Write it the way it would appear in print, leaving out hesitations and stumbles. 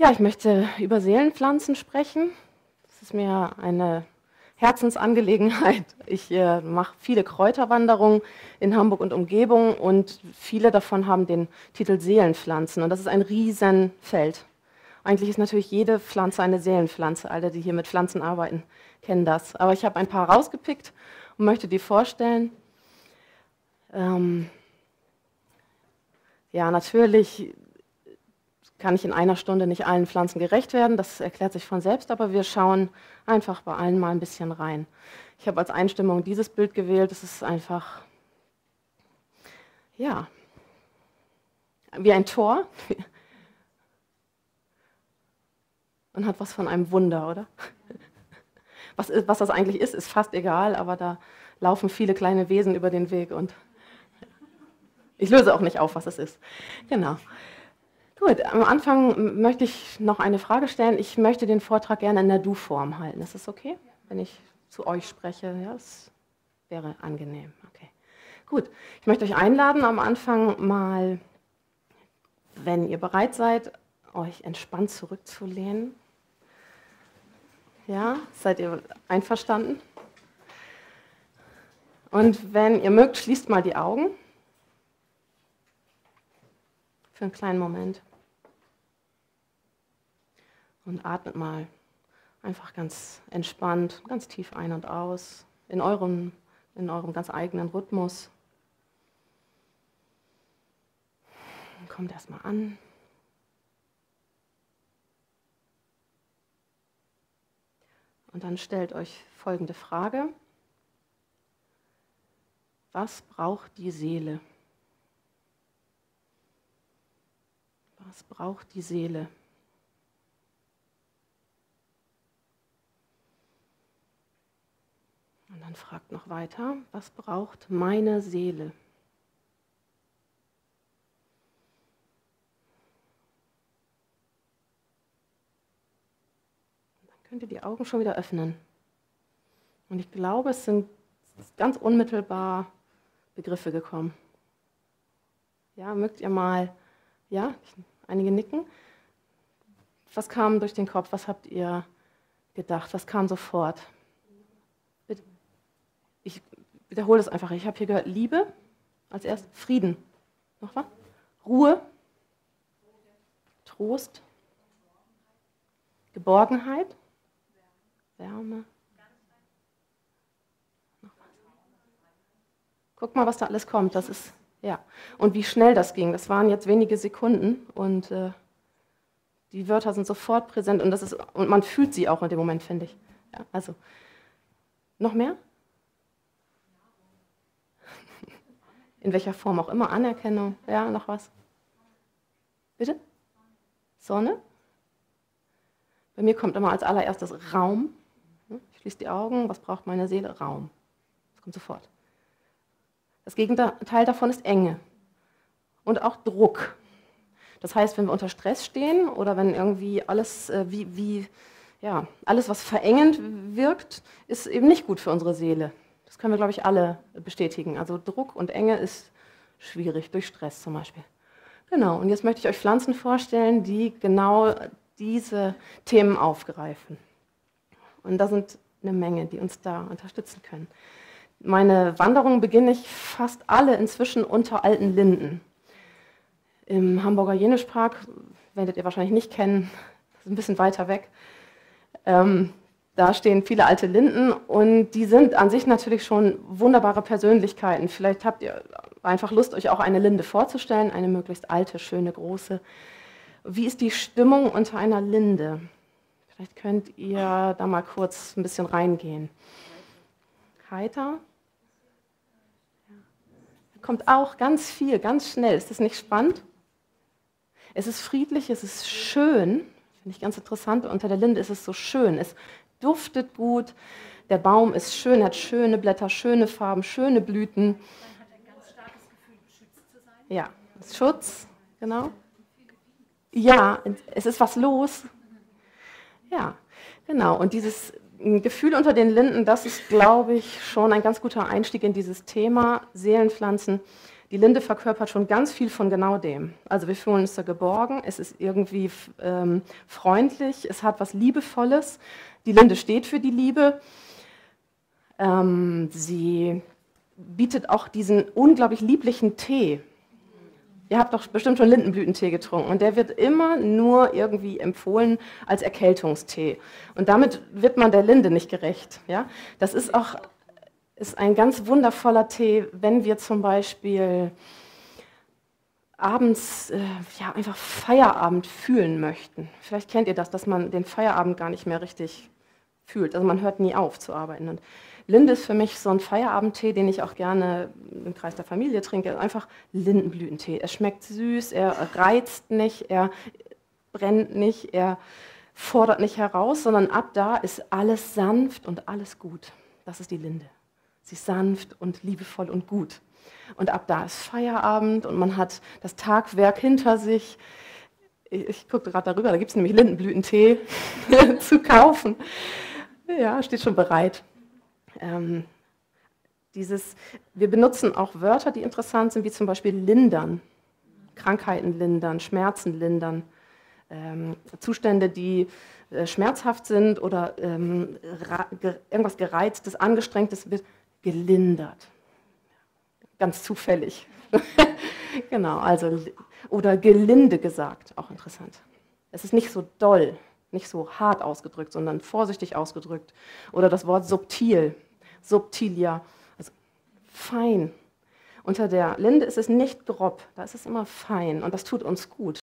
Ja, ich möchte über Seelenpflanzen sprechen. Das ist mir eine Herzensangelegenheit. Ich mache viele Kräuterwanderungen in Hamburg und Umgebung und viele davon haben den Titel Seelenpflanzen und das ist ein Riesenfeld. Eigentlich ist natürlich jede Pflanze eine Seelenpflanze. Alle, die hier mit Pflanzen arbeiten, kennen das. Aber ich habe ein paar rausgepickt und möchte die vorstellen. Ja, natürlich kann ich in einer Stunde nicht allen Pflanzen gerecht werden, das erklärt sich von selbst, aber wir schauen einfach bei allen mal ein bisschen rein. Ich habe als Einstimmung dieses Bild gewählt, es ist einfach, ja, wie ein Tor und hat was von einem Wunder, oder? Was das eigentlich ist fast egal, aber da laufen viele kleine Wesen über den Weg und ich löse auch nicht auf, was es ist. Genau. Gut, am Anfang möchte ich noch eine Frage stellen. Ich möchte den Vortrag gerne in der Du-Form halten. Ist das okay, wenn ich zu euch spreche? Ja, das wäre angenehm. Okay. Gut, ich möchte euch einladen, am Anfang mal, wenn ihr bereit seid, euch entspannt zurückzulehnen. Ja, seid ihr einverstanden? Und wenn ihr mögt, schließt mal die Augen. Für einen kleinen Moment. Und atmet mal einfach ganz entspannt, ganz tief ein und aus, in eurem ganz eigenen Rhythmus. Kommt erstmal an. Und dann stellt euch folgende Frage. Was braucht die Seele? Was braucht die Seele? Und dann fragt noch weiter, was braucht meine Seele? Und dann könnt ihr die Augen schon wieder öffnen. Und ich glaube, es sind ganz unmittelbar Begriffe gekommen. Ja, mögt ihr mal, ja, einige nicken. Was kam durch den Kopf? Was habt ihr gedacht? Was kam sofort? Ich wiederhole es einfach. Ich habe hier gehört Liebe als erstes, Frieden. Noch was? Ruhe, Trost, Geborgenheit, Wärme. Noch was? Guck mal, was da alles kommt. Das ist, ja. Und wie schnell das ging. Das waren jetzt wenige Sekunden und die Wörter sind sofort präsent und man fühlt sie auch in dem Moment, finde ich. Ja, also, noch mehr? In welcher Form auch immer, Anerkennung, ja, noch was? Bitte? Sonne? Bei mir kommt immer als allererstes Raum. Ich schließe die Augen, was braucht meine Seele? Raum. Das kommt sofort. Das Gegenteil davon ist Enge und auch Druck. Das heißt, wenn wir unter Stress stehen oder wenn irgendwie alles, alles, was verengend wirkt, ist eben nicht gut für unsere Seele. Das können wir, glaube ich, alle bestätigen. Also Druck und Enge ist schwierig, durch Stress zum Beispiel. Genau, und jetzt möchte ich euch Pflanzen vorstellen, die genau diese Themen aufgreifen. Und da sind eine Menge, die uns da unterstützen können. Meine Wanderungen beginne ich fast alle inzwischen unter alten Linden. Im Hamburger Jenischpark, werdet ihr wahrscheinlich nicht kennen, das ist ein bisschen weiter weg. Da stehen viele alte Linden und die sind an sich natürlich schon wunderbare Persönlichkeiten. Vielleicht habt ihr einfach Lust, euch auch eine Linde vorzustellen, eine möglichst alte, schöne, große. Wie ist die Stimmung unter einer Linde? Vielleicht könnt ihr da mal kurz ein bisschen reingehen. Heiter. Da kommt auch ganz viel, ganz schnell. Ist das nicht spannend? Es ist friedlich, es ist schön. Finde ich ganz interessant. Unter der Linde ist es so schön. Es duftet gut, der Baum ist schön, hat schöne Blätter, schöne Farben, schöne Blüten. Man hat ein ganz starkes Gefühl, beschützt zu sein. Ja, Schutz, genau. Ja, es ist was los. Ja, genau. Und dieses Gefühl unter den Linden, das ist, glaube ich, schon ein ganz guter Einstieg in dieses Thema Seelenpflanzen. Die Linde verkörpert schon ganz viel von genau dem. Also wir fühlen uns da geborgen, es ist irgendwie freundlich, es hat was Liebevolles. Die Linde steht für die Liebe. Sie bietet auch diesen unglaublich lieblichen Tee. Ihr habt doch bestimmt schon Lindenblütentee getrunken und der wird immer nur irgendwie empfohlen als Erkältungstee. Und damit wird man der Linde nicht gerecht. Ja? Das ist ein ganz wundervoller Tee, wenn wir zum Beispiel abends einfach Feierabend fühlen möchten. Vielleicht kennt ihr das, dass man den Feierabend gar nicht mehr richtig fühlt. Also man hört nie auf zu arbeiten. Und Linde ist für mich so ein Feierabendtee, den ich auch gerne im Kreis der Familie trinke. Einfach Lindenblütentee. Er schmeckt süß, er reizt nicht, er brennt nicht, er fordert nicht heraus, sondern ab da ist alles sanft und alles gut. Das ist die Linde. Sie ist sanft und liebevoll und gut. Und ab da ist Feierabend und man hat das Tagwerk hinter sich. Ich gucke gerade darüber, da gibt es nämlich Lindenblütentee zu kaufen. Ja, steht schon bereit. Wir benutzen auch Wörter, die interessant sind, wie zum Beispiel lindern, Krankheiten lindern, Schmerzen lindern, Zustände, die schmerzhaft sind oder irgendwas Gereiztes, Angestrengtes wird gelindert. Ganz zufällig. Genau, also, oder gelinde gesagt, auch interessant. Es ist nicht so doll, nicht so hart ausgedrückt, sondern vorsichtig ausgedrückt. Oder das Wort subtil, subtilia, also fein. Unter der Linde ist es nicht grob, da ist es immer fein und das tut uns gut.